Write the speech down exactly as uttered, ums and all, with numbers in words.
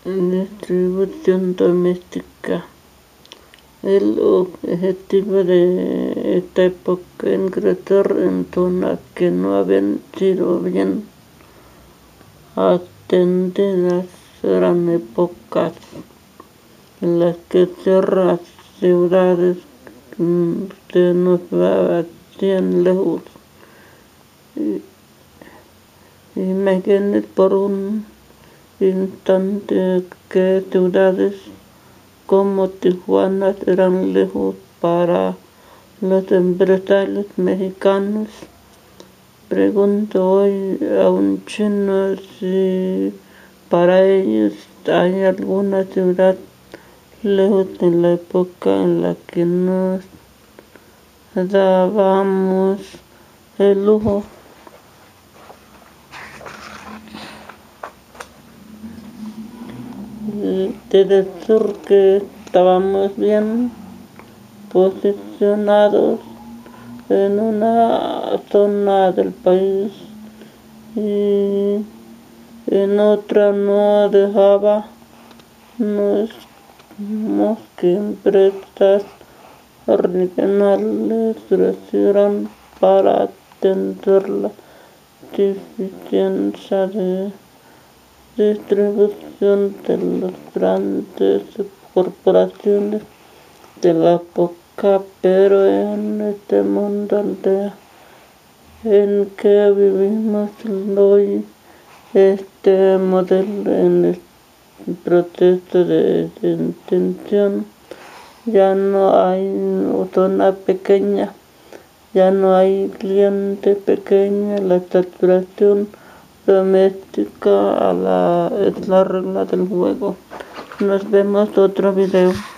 Distribución doméstica. El objetivo de esta época es ingresar en zonas que no habían sido bien atendidas. Eran épocas en las que ciertas ciudades se nos hacían lejos. Imaginen por un instante que ciudades como Tijuana eran lejos para los empresarios mexicanos. Pregunto hoy a un chino si para ellos hay alguna ciudad lejos en la época en la que nos dábamos el lujo de decir que estábamos bien posicionados en una zona del país y en otra no dejábamos que empresas regionales crecieran para atender la deficiencia de distribución de las grandes corporaciones de la época. Pero en este mundo aldea en que vivimos hoy, este modelo en el proceso de extinción. Ya no hay zona pequeña, ya no hay cliente pequeño. La saturación doméstica a la, es la regla del juego. Nos vemos otro video.